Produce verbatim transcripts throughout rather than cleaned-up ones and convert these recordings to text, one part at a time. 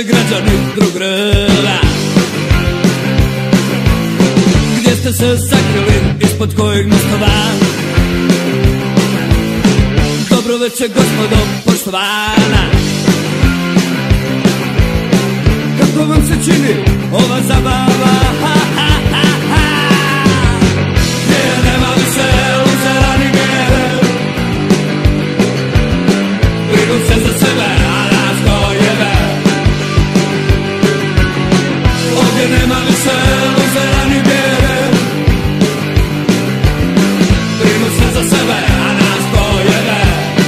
naši građani drug reda. Gdje ste se sakrili, ispod kojeg mostova? Dobro večer gospodo poštovana. Kako vam se čini ova zabava? Ha, ha, ha, ha. Gdje nema više luzera ni bijele, brinu se za sebe, a nas ko jebe. Ovdje nema više luzera ni bijele, brinu se za sebe, a nas ko jebe.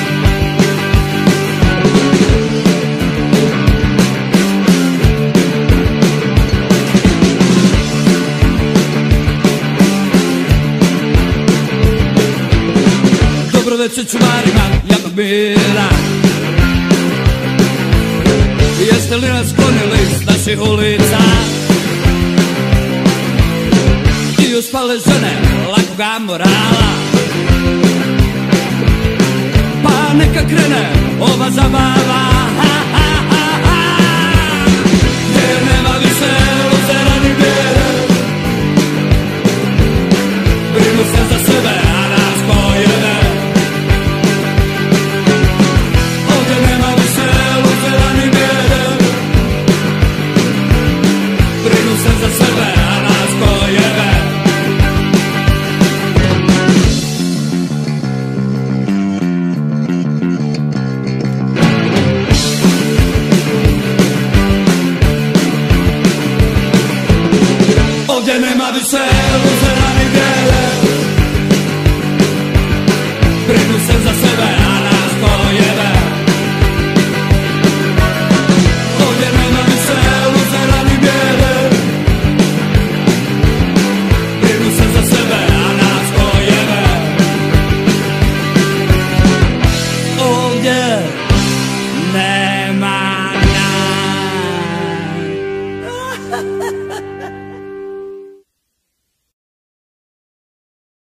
Dobro večer čuvarima javnog mira. Jeste li nas sklonili s naših ulica? I uspale žene lakoga morala. Pa neka krene ova zabava. Ha, ha, ha, ha. Gdje nema više luzera ni bijele, brinu se za sebe, a nas ko jebe. Brinu se za sebe, a nas ko jebe. Ovdje nema više